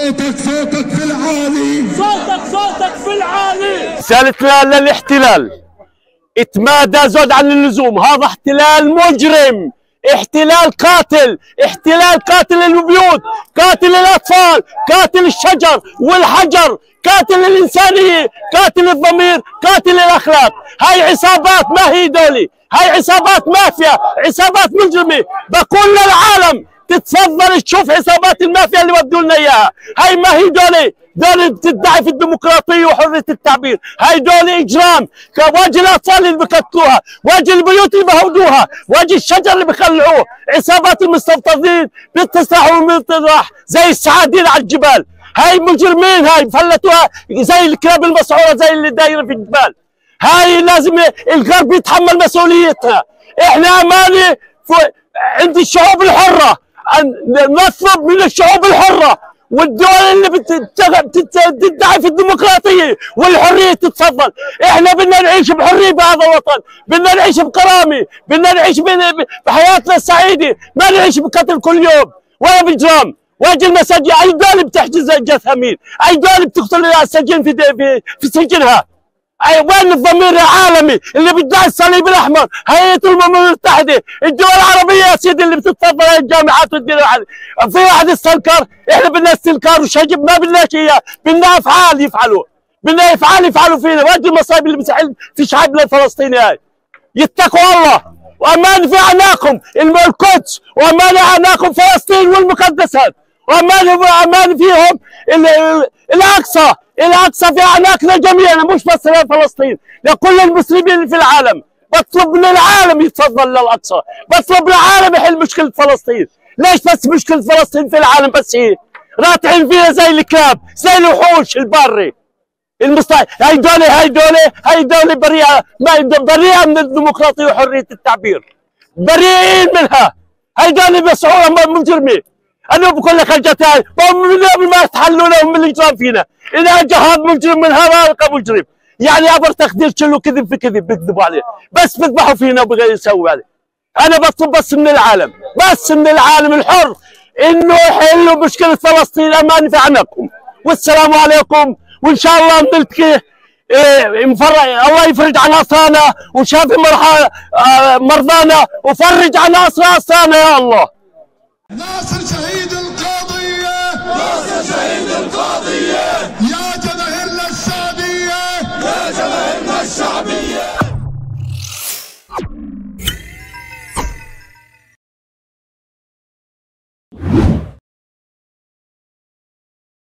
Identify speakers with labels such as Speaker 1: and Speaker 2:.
Speaker 1: صوتك في العالي،
Speaker 2: صوتك في العالي.
Speaker 3: رسالتنا للاحتلال: اتمادى زود عن اللزوم، هذا احتلال مجرم، احتلال قاتل، احتلال قاتل البيوت، قاتل الاطفال، قاتل الشجر والحجر، قاتل الانسانيه، قاتل الضمير، قاتل الاخلاق. هاي عصابات ما هي دولي، هاي عصابات مافيا، عصابات مجرمه. بقول للعالم تتفضل تشوف عصابات المافيا اللي ودوا لنا اياها. هاي ما هي دولة بتدعي في الديمقراطيه وحريه التعبير، هاي دولة اجرام. واجي الاطفال اللي بقتلوها، واجي البيوت اللي بهودوها، واجي الشجر اللي بخلعوه. عصابات المستوطنين بتسرح وبتطرح زي السعادين على الجبال. هاي مجرمين، هاي فلتوها زي الكلاب المسعوره زي اللي دايره في الجبال. هاي لازم الغرب يتحمل مسؤوليتها. احنا امانه عند الشعوب الحره، نطلب من الشعوب الحره والدول اللي بتدعي في الديمقراطيه والحريه تتفضل. احنا بدنا نعيش بحريه بهذا الوطن، بدنا نعيش بكرامه، بدنا نعيش بحياتنا السعيده، ما نعيش بقتل كل يوم ولا باجرام. واجي المساجد، اي دوله بتحجز جثامين، اي دوله بتقتل السجين في سجنها. وين الضمير العالمي اللي بيدعي الصليب الاحمر، هيئه الامم المتحده، الدول العربيه يا سيدي اللي بتتفضل هاي الجامعات والدول في واحد استنكر. احنا بدنا استنكار وشجب، ما بدناش اياه، بدنا افعال يفعلوا، بدنا افعال يفعلوا فينا. واجي المصايب اللي بتحل في شعبنا الفلسطيني هاي. يتقوا الله وامان في اعناقهم القدس، وامان اعناقهم فلسطين والمقدسات، وامان فيهم الاقصى. الاقصى في اعناقنا جميعا، مش بس لفلسطين، لكل المسلمين في العالم. بطلب من العالم يتفضل للاقصى، بطلب من العالم يحل مشكله فلسطين. ليش بس مشكله فلسطين في العالم بس هي راتعين فيها زي الكلاب، زي الوحوش الباري. هاي دولة بريئة من الديمقراطية وحرية التعبير، بريئين منها. هاي دولة مسعورة مجرمة. انا بقول لك الجتاي من ما يتحلوا لهم من الاجرام فينا. اذا جهاد مجرم من هذا مجرم، يعني ابر تقدير كله كذب في كذب بيكذبوا عليه، بس بيذبحوا فينا وبغير يسووا عليه. انا بطلب بس من العالم، بس من العالم الحر انه يحلوا مشكله فلسطين امان في اعناقهم. والسلام عليكم، وان شاء الله نلتقي. الله يفرج عن اسرانا وشافي مرضانا وفرج عن اسرانا يا الله.
Speaker 1: ناصر شهيد